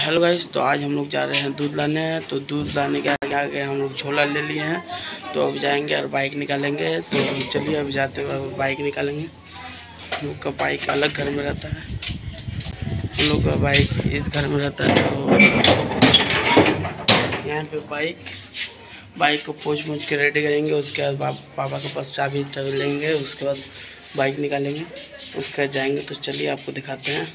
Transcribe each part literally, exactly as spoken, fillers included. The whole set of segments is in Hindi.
हेलो गाइस, तो आज हम लोग जा रहे हैं दूध लाने। तो दूध लाने के आगे आगे हम लोग झोला ले लिए हैं, तो अब जाएंगे और बाइक निकालेंगे। तो चलिए अभी जाते हुए बाइक निकालेंगे। हम लोग का बाइक अलग घर में रहता है, हम लोग का बाइक इस घर में रहता है। तो यहाँ पे बाइक बाइक को पोंछ पोंछ के रेडी करेंगे। उसके बाद पापा के पास चाबी लेंगे, उसके बाद बाइक निकालेंगे, उसके बाद जाएंगे। तो चलिए आपको दिखाते हैं।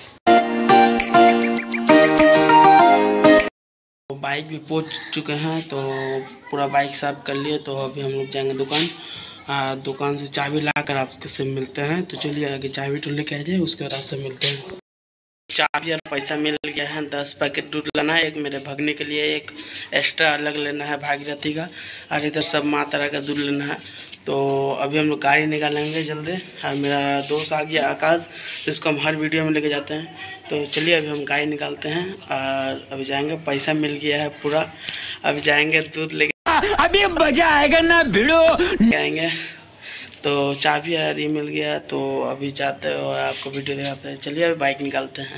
तो बाइक भी पोंछ चुके हैं, तो पूरा बाइक साफ कर लिए। तो अभी हम लोग जाएंगे दुकान, आ, दुकान से चाबी लाकर आपसे मिलते हैं। तो चलिए आगे चाबी तो लेके आ जाए, उसके बाद आपसे मिलते हैं। चाबी और पैसा मिल गया है। दस पैकेट दूध लेना है, एक मेरे भगने के लिए, एक एक्स्ट्रा अलग लेना है भागीरथी का, और इधर सब माँ तारा का दूध लेना है। तो अभी हम लोग गाड़ी निकालेंगे जल्दी। और मेरा दोस्त आ गया आकाश, जिसको हम हर वीडियो में लेके जाते हैं। तो चलिए अभी हम गाड़ी निकालते हैं और अभी जाएंगे। पैसा मिल गया है पूरा, अभी जाएंगे दूध लेके। अभी मजा आएगा ना भिड़ो आएंगे। तो चाबी यार ये मिल गया, तो अभी जाते हैं और आपको वीडियो दिखाते हैं। चलिए अभी बाइक निकालते हैं।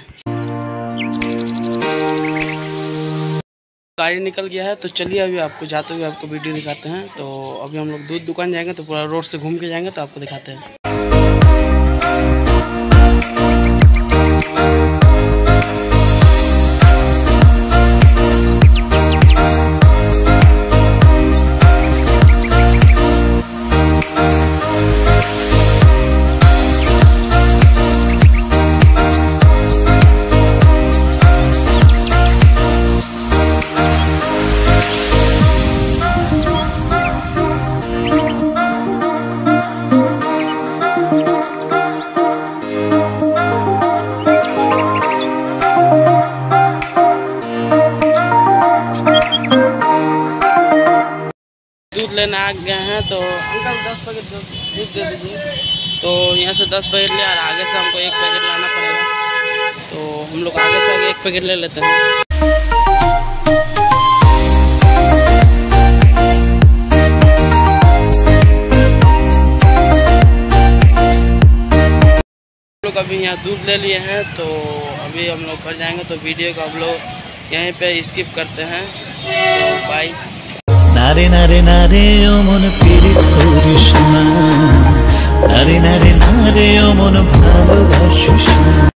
गाड़ी निकल गया है, तो चलिए अभी आपको जाते हुए आपको वीडियो दिखाते हैं। तो अभी हम लोग दूध दुकान जाएंगे, तो पूरा रोड से घूम के जाएंगे, तो आपको दिखाते हैं। दूध लेने आ गए हैं, तो अंकल दस पैकेट दूध दे दीजिए। तो यहाँ से दस पैकेट ले, और आगे से हमको एक पैकेट लाना पड़ेगा। तो हम लोग आगे से आगे एक पैकेट ले लेते हैं। हम लोग अभी यहाँ दूध ले लिए हैं, तो अभी हम लोग घर जाएंगे। तो वीडियो को हम लोग यहीं पे स्किप करते हैं। तो बाय। नारे नारे नारे ओ मन पीड़ित करिस ना, नारे नारे नारे ओ मन भालोबासिस ना।